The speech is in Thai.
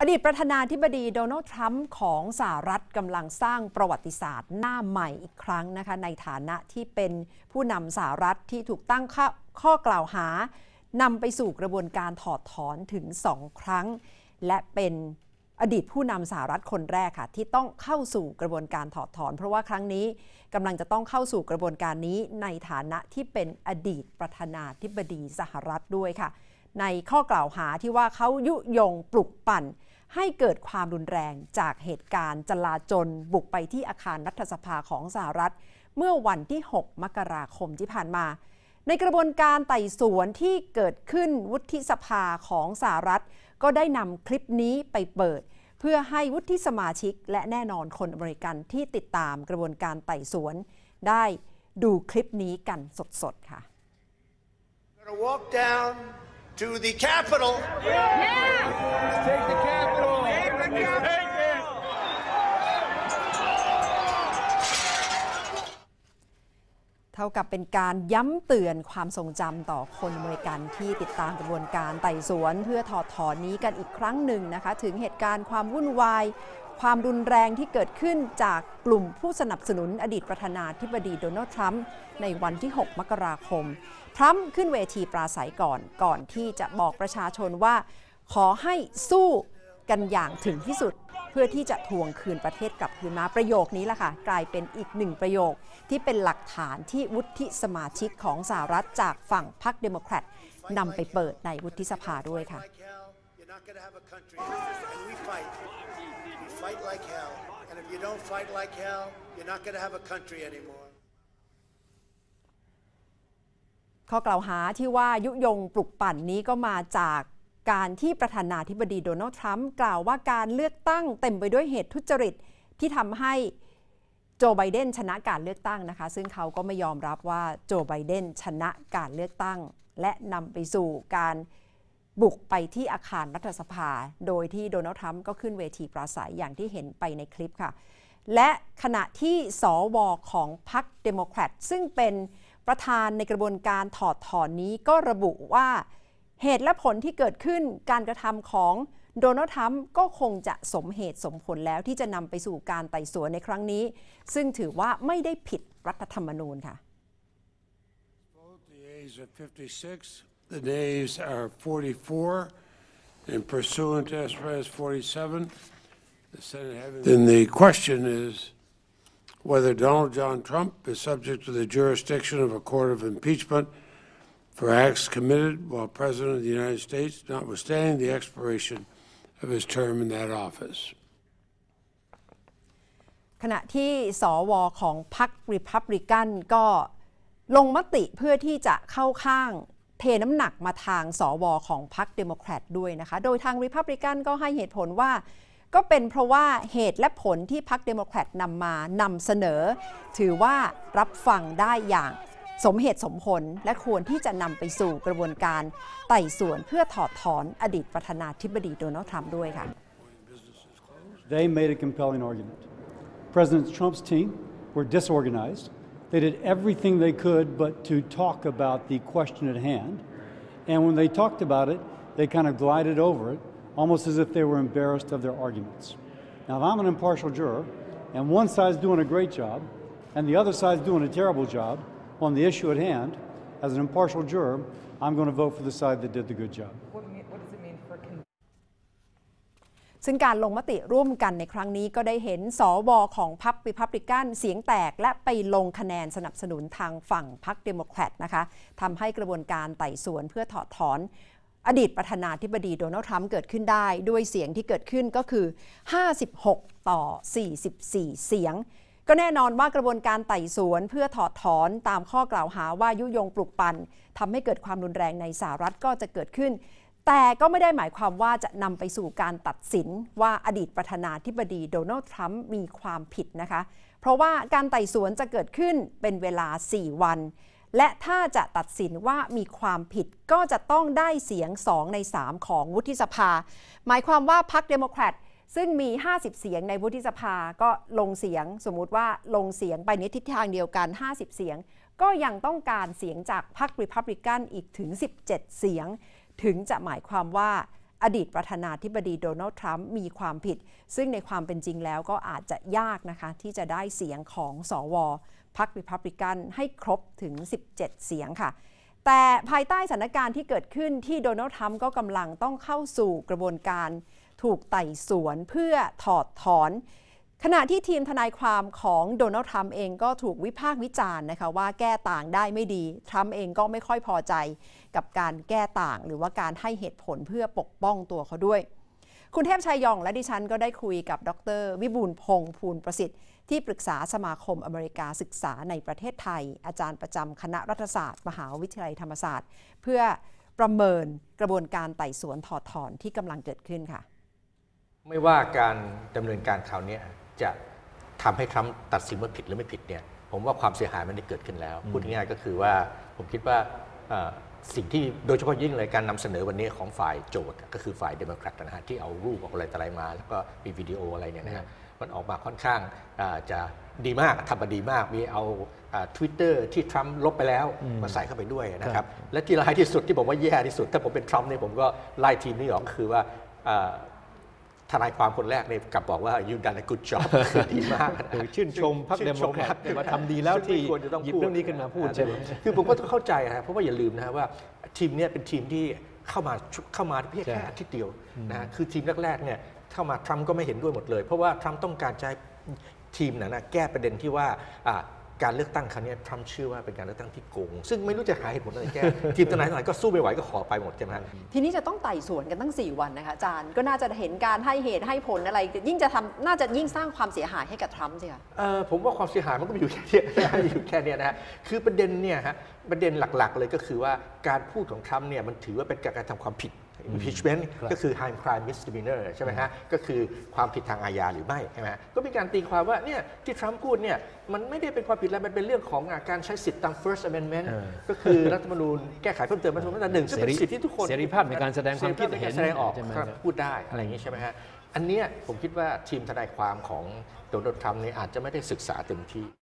ดีตประธานาธิบดีโดนัลด์ทรัมป์ของสหรัฐกำลังสร้างประวัติศาสตร์หน้าใหม่อีกครั้งนะคะในฐานะที่เป็นผู้นำสหรัฐที่ถูกตั้งข้อกล่าวหานำไปสู่กระบวนการถอดถอนถึง2 ครั้งและเป็นอดีตผู้นำสหรัฐคนแรกค่ะที่ต้องเข้าสู่กระบวนการถอดถอนเพราะว่าครั้งนี้กำลังจะต้องเข้าสู่กระบวนการนี้ในฐานะที่เป็นอดีตประธานาธิบดีสหรัฐด้วยค่ะในข้อกล่าวหาที่ว่าเขายุยงปลุกปั่นให้เกิดความรุนแรงจากเหตุการณ์จลาจลบุกไปที่อาคารรัฐสภาของสหรัฐเมื่อวันที่6 มกราคมที่ผ่านมาในกระบวนการไต่สวนที่เกิดขึ้นวุฒิสภาของสหรัฐก็ได้นำคลิปนี้ไปเปิดเพื่อให้วุฒิสมาชิกและแน่นอนคนอเมริกันที่ติดตามกระบวนการไต่สวนได้ดูคลิปนี้กันสดๆค่ะ To the Capitol. Yeah! Let's take the Capitol. Take the Capitol. เท่ากับเป็นการย้ำเตือนความทรงจำต่อคนอเมริกันที่ติดตามกระบวนการไต่สวนเพื่อถอดถอนนี้กันอีกครั้งหนึ่งนะคะถึงเหตุการณ์ความวุ่นวายความรุนแรงที่เกิดขึ้นจากกลุ่มผู้สนับสนุนอดีตประธานาธิบดีโดนัลด์ทรัมป์ในวันที่6 มกราคมทรัมป์ขึ้นเวทีปราศัยก่อนที่จะบอกประชาชนว่าขอให้สู้กันอย่างถึงที่สุดเพื่อที่จะทวงคืนประเทศกลับคืนมาประโยคนี้แหละค่ะกลายเป็นอีกหนึ่งประโยคที่เป็นหลักฐานที่วุฒิสมาชิกของสหรัฐจากฝั่งพรรคเดโมแครตนำไปเปิดในวุฒิสภาด้วยค่ะ Fight like hell, and if you don't fight like hell, you're not going to have a country anymore. ข้อกล่าวหาที่ว่ายุยงปลุกปั่นนี้ก็มาจากการที่ประธานาธิบดีโดนัลด์ทรัมป์กล่าวว่าการเลือกตั้งเต็มไปด้วยเหตุทุจริตที่ทำให้โจไบเดนชนะการเลือกตั้งนะคะซึ่งเขาก็ไม่ยอมรับว่าโจไบเดนชนะการเลือกตั้งและนำไปสู่การบุกไปที่อาคารรัฐสภาโดยที่โดนัลด์ทรัมป์ก็ขึ้นเวทีปราศัยอย่างที่เห็นไปในคลิปค่ะและขณะที่สว.ของพรรคเดโมแครตซึ่งเป็นประธานในกระบวนการถอดถอนนี้ก็ระบุว่าเหตุและผลที่เกิดขึ้นการกระทำของโดนัลด์ทรัมป์ก็คงจะสมเหตุสมผลแล้วที่จะนำไปสู่การไต่สวนในครั้งนี้ซึ่งถือว่าไม่ได้ผิดรัฐธรรมนูญค่ะ The nays are 44, and pursuant to S. 47, the Senate having. Then the question is whether Donald John Trump is subject to the jurisdiction of a court of impeachment for acts committed while President of the United States, notwithstanding the expiration of his term in that office. ขณะที่สว.ของพรรครีพับลิกันก็ลงมติเพื่อที่จะเข้าข้างเทน้ำหนักมาทางสว.ของพรรคเดโมแครตด้วยนะคะโดยทางรีพับลิกันก็ให้เหตุผลว่าก็เป็นเพราะว่าเหตุและผลที่พรรคเดโมแครตนำเสนอถือว่ารับฟังได้อย่างสมเหตุสมผลและควรที่จะนำไปสู่กระบวนการไต่สวนเพื่อถอดถอนอดีตประธานาธิบดีโดนัลด์ทรัมป์ด้วยค่ะ They made a compelling argument. President Trump's team were disorganized. They did everything they could but to talk about the question at hand. And when they talked about it, they kind of glided over it, almost as if they were embarrassed of their arguments. Now, if I'm an impartial juror, and one side's doing a great job, and the other side's doing a terrible job on the issue at hand, as an impartial juror, I'm going to vote for the side that did the good job. ซึ่งการลงมติร่วมกันในครั้งนี้ก็ได้เห็นสว.ของพรรครีพับลิกันเสียงแตกและไปลงคะแนนสนับสนุนทางฝั่งพรรคเดโมแครตนะคะทำให้กระบวนการไต่สวนเพื่อถอดถอนอดีตประธานาธิบดีโดนัลด์ทรัมป์เกิดขึ้นได้ด้วยเสียงที่เกิดขึ้นก็คือ56 ต่อ 44 เสียงก็แน่นอนว่ากระบวนการไต่สวนเพื่อถอดถอนตามข้อกล่าวหาว่ายุยงปลุกปั่นทำให้เกิดความรุนแรงในสหรัฐก็จะเกิดขึ้นแต่ก็ไม่ได้หมายความว่าจะนำไปสู่การตัดสินว่าอดีตประธานาธิบดีโดนัลด์ทรัมป์มีความผิดนะคะเพราะว่าการไต่สวนจะเกิดขึ้นเป็นเวลา4 วันและถ้าจะตัดสินว่ามีความผิดก็จะต้องได้เสียง2 ใน 3ของวุฒิสภาหมายความว่าพรรคเดโมแครตซึ่งมี50 เสียงในวุฒิสภาก็ลงเสียงสมมุติว่าลงเสียงไปในทิศทางเดียวกัน50 เสียงก็ยังต้องการเสียงจากพรรครีพับลิกันอีกถึง17 เสียงถึงจะหมายความว่าอดีตประธานาธิบดีโดนัลด์ทรัมป์มีความผิดซึ่งในความเป็นจริงแล้วก็อาจจะยากนะคะที่จะได้เสียงของสวพรรคริพับลิกันให้ครบถึง17เสียงค่ะแต่ภายใต้สถานการณ์ที่เกิดขึ้นที่โดนัลด์ทรัมป์ก็กำลังต้องเข้าสู่กระบวนการถูกไต่สวนเพื่อถอดถอนขณะที่ทีมทนายความของโดนัลด์ทรัมป์เองก็ถูกวิพากษ์วิจารณ์นะคะว่าแก้ต่างได้ไม่ดีทรัมป์เองก็ไม่ค่อยพอใจกับการแก้ต่างหรือว่าการให้เหตุผลเพื่อปกป้องตัวเขาด้วยคุณเทพชัยยองและดิฉันก็ได้คุยกับดร.วิบูลย์พงษ์ภูลประสิทธิ์ที่ปรึกษาสมาคมอเมริกาศึกษาในประเทศไทยอาจารย์ประจำคณะรัฐศาสตร์มหาวิทยาลัยธรรมศาสตร์เพื่อประเมินกระบวนการไต่สวนถอดถอนที่กำลังเกิดขึ้นค่ะไม่ว่าการดำเนินการคราวนี้จะทำให้ทรัมป์ตัดสินว่าผิดหรือไม่ผิดเนี่ยผมว่าความเสียหายมันได้เกิดขึ้นแล้วพูดง่ายๆก็คือว่าผมคิดว่าสิ่งที่โดยเฉพาะยิ่งเลยการนำเสนอวันนี้ของฝ่ายโจทย์ก็คือฝ่ายเดโมแครตนะฮะที่เอารูปอะไรต่ออะไรมาแล้วก็มีวิดีโออะไรเนี่ยนะฮะมันออกมาค่อนข้างจะดีมากทำมาดีมากมีเอาTwitter ที่ทรัมป์ลบไปแล้วมาใส่เข้าไปด้วยนะครับและที่ร้ายที่สุดที่ผมว่าแย่ที่สุดถ้าผมเป็นทรัมป์เนี่ยผมก็ไล่ทีมนี้ออกก็คือว่าทนายความคนแรกเนี่ยกลับบอกว่า you done a good job คือดีมากชื่นชมพรรคเดโมแครตว่าทำดีแล้วที่หยิบเรื่องนี้ขึ้นมาพูดใช่ไหมคือผมก็ต้องเข้าใจนะเพราะว่าอย่าลืมนะว่าทีมนี้เป็นทีมที่เข้ามาเพียงแค่อาทิตย์เดียวนะคือทีมแรกๆเนี่ยเข้ามาทรัมป์ก็ไม่เห็นด้วยหมดเลยเพราะว่าทรัมป์ต้องการใช้ทีมนั้นแก้ประเด็นที่ว่าการเลือกตั้งครั้งนี้ทรัมป์เชื่อว่าเป็นการเลือกตั้งที่โกงซึ่งไม่รู้จะหาเหตุผลอะไรแก้ทีมทนายก็สู้ไม่ไหวก็ขอไปหมดใช่ไหมทีนี้จะต้องไต่สวนกันตั้ง4วันนะคะอาจารย์ก็น่าจะเห็นการให้เหตุให้ผลอะไรยิ่งจะทำน่าจะยิ่งสร้างความเสียหายให้กับทรัมป์สิคะผมว่าความเสียหายมันก็อยู่แค่นี้อยู่แค่นี้นะฮะคือประเด็นเนี่ยฮะประเด็นหลักๆเลยก็คือว่าการพูดของทรัมป์เนี่ยมันถือว่าเป็นการทำความผิดimpeachment ก็คือ high crime misdemeanor ใช่ไหมฮะก็คือความผิดทางอาญาหรือไม่ใช่ไหมก็มีการตีความว่าเนี่ยที่ทรัมป์พูดเนี่ยมันไม่ได้เป็นความผิดอะไรมันเป็นเรื่องของการใช้สิทธิตาม first amendment ก็คือรัฐธรรมนูญแก้ไขเพิ่มเติมมาตรา1ซึ่งเป็นสิทธิที่ทุกคนเสรีภาพในการแสดงความคิดเห็นแสดงออกพูดได้อะไรอย่างนี้ใช่ไหมฮะอันนี้ผมคิดว่าทีมทนายความของโดนัลด์ทรัมป์เนี่ยอาจจะไม่ได้ศึกษาเต็มที่